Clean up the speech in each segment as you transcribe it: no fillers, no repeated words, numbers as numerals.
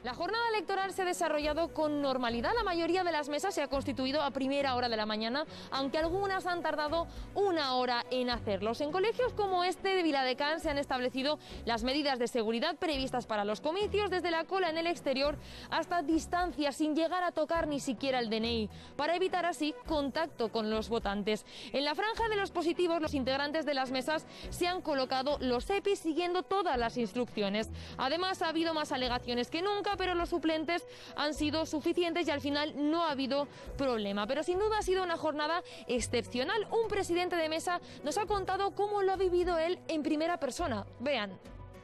La jornada electoral se ha desarrollado con normalidad. La mayoría de las mesas se ha constituido a primera hora de la mañana, aunque algunas han tardado una hora en hacerlos. En colegios como este de Viladecans se han establecido las medidas de seguridad previstas para los comicios, desde la cola en el exterior hasta distancias sin llegar a tocar ni siquiera el DNI, para evitar así contacto con los votantes. En la franja de los positivos, los integrantes de las mesas se han colocado los EPIs siguiendo todas las instrucciones. Además, ha habido más alegaciones que nunca, pero los suplentes han sido suficientes y al final no ha habido problema. Pero sin duda ha sido una jornada excepcional. Un presidente de mesa nos ha contado cómo lo ha vivido él en primera persona. Vean.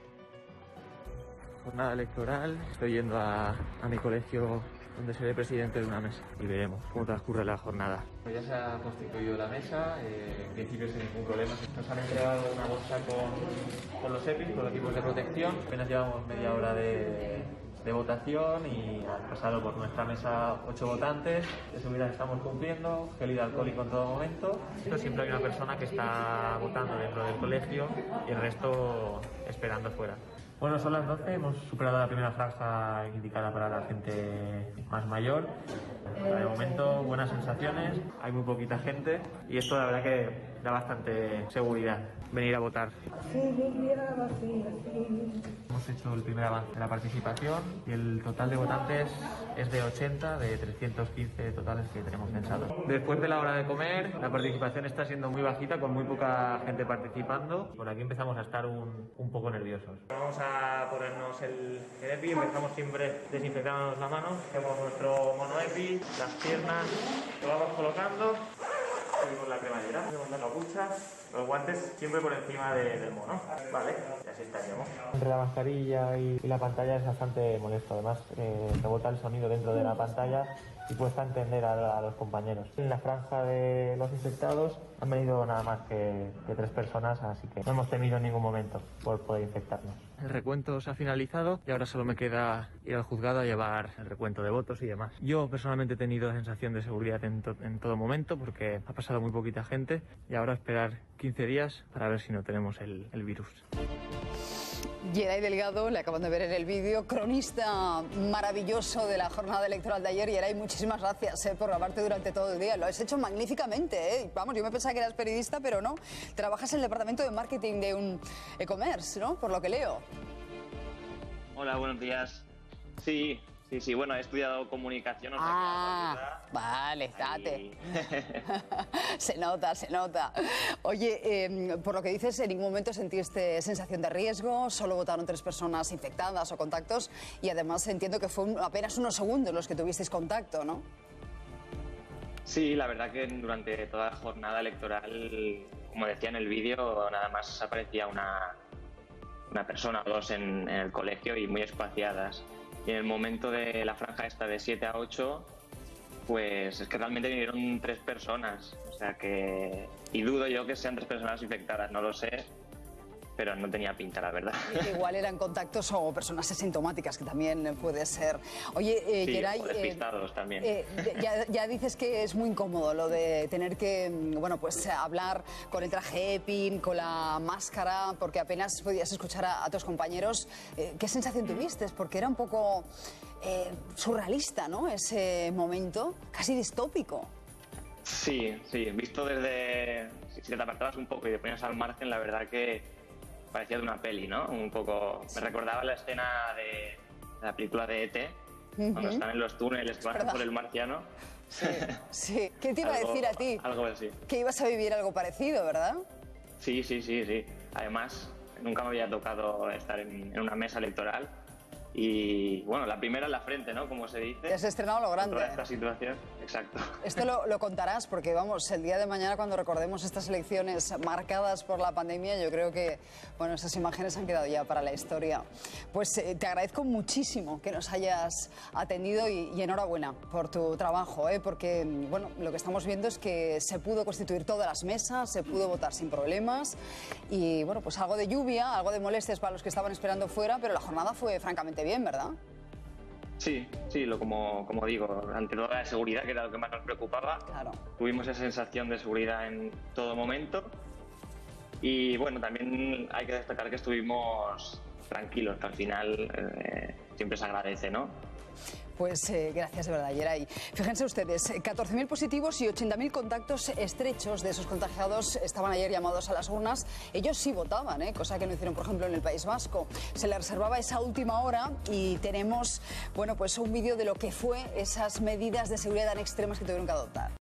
Jornada electoral, estoy yendo a mi colegio donde seré presidente de una mesa y veremos cómo transcurre la jornada. Ya se ha constituido la mesa, en principio sin ningún problema. Nos han entregado una bolsa con los EPIs, con los equipos de protección. Apenas llevamos media hora de votación y han pasado por nuestra mesa 8 votantes. De seguridad estamos cumpliendo, gel hidroalcohólico en todo momento. Siempre hay una persona que está votando dentro del colegio y el resto esperando fuera. Bueno, son las 12, hemos superado la primera franja indicada para la gente más mayor. De momento, buenas sensaciones, hay muy poquita gente y esto la verdad que da bastante seguridad, venir a votar. Hemos hecho el primer avance de la participación y el total de votantes es de 80 de 315 totales que tenemos censados. Después de la hora de comer, la participación está siendo muy bajita, con muy poca gente participando. Por aquí empezamos a estar un poco nerviosos. Vamos a ponernos el EPI, empezamos siempre desinfectándonos la mano, hacemos nuestro mono EPI, las piernas, lo vamos colocando. Subimos la cremallera, ponemos la capucha, los guantes siempre por encima del mono. Vale, y así estaríamos. Entre la mascarilla y la pantalla es bastante molesto. Además, rebota el sonido dentro de la pantalla y cuesta entender a los compañeros. En la franja de los infectados han venido nada más que 3 personas, así que no hemos temido en ningún momento por poder infectarnos. El recuento se ha finalizado y ahora solo me queda ir al juzgado a llevar el recuento de votos y demás. Yo personalmente he tenido sensación de seguridad en todo momento porque ha pasado muy poquita gente y ahora esperar 15 días para ver si no tenemos el virus. Yeray Delgado, le acaban de ver en el vídeo, cronista maravilloso de la jornada electoral de ayer. Yeray, muchísimas gracias por grabarte durante todo el día. Lo has hecho magníficamente, ¿eh? Vamos, yo me pensaba que eras periodista, pero no. Trabajas en el departamento de marketing de un e-commerce, ¿no? Por lo que leo. Hola, buenos días. Sí. Bueno, he estudiado comunicación. Vale, date. Se nota. Oye, por lo que dices, en ningún momento sentiste sensación de riesgo, solo votaron 3 personas infectadas o contactos y además entiendo que fue apenas unos segundos los que tuvisteis contacto, ¿no? Sí, la verdad que durante toda la jornada electoral, como decía en el vídeo, nada más aparecía una persona o 2 en el colegio y muy espaciadas. Y en el momento de la franja esta de 7 a 8, pues es que realmente vinieron 3 personas. O sea que... Y dudo yo que sean 3 personas infectadas, no lo sé, pero no tenía pinta, la verdad. Igual eran contactos o personas asintomáticas, que también puede ser. Oye, sí, Yeray, despistados también. Ya dices que es muy incómodo lo de tener que, bueno, pues hablar con el traje EPI, con la máscara, porque apenas podías escuchar a tus compañeros. ¿Qué sensación tuviste? Porque era un poco surrealista, ¿no? Ese momento, casi distópico. Sí, visto desde... Si te apartabas un poco y te ponías al margen, la verdad que parecía de una peli, ¿no? Un poco... Me recordaba la escena de la película de E.T., cuando están en los túneles que bajan por el marciano. Sí. ¿Qué te iba a decir a ti? Algo así. Que ibas a vivir algo parecido, ¿verdad? Sí. Además, nunca me había tocado estar en una mesa electoral. Y bueno, la primera en la frente, ¿no? Como se dice. Te has estrenado lo grande. Toda esta situación, exacto. Esto lo contarás porque, vamos, el día de mañana cuando recordemos estas elecciones marcadas por la pandemia, yo creo que, bueno, esas imágenes han quedado ya para la historia. Pues te agradezco muchísimo que nos hayas atendido y enhorabuena por tu trabajo, porque, bueno, lo que estamos viendo es que se pudo constituir todas las mesas, se pudo votar sin problemas y, bueno, pues algo de lluvia, algo de molestias para los que estaban esperando fuera, pero la jornada fue francamente bien, ¿verdad? Sí, como digo, ante toda la seguridad, que era lo que más nos preocupaba, claro. Tuvimos esa sensación de seguridad en todo momento y bueno, también hay que destacar que estuvimos tranquilos, que al final siempre se agradece, ¿no? Pues gracias de verdad, Yeray. Fíjense ustedes, 14.000 positivos y 80.000 contactos estrechos de esos contagiados estaban ayer llamados a las urnas. Ellos sí votaban, cosa que no hicieron, por ejemplo, en el País Vasco. Se les reservaba esa última hora y tenemos, bueno, pues un vídeo de lo que fue esas medidas de seguridad tan extremas que tuvieron que adoptar.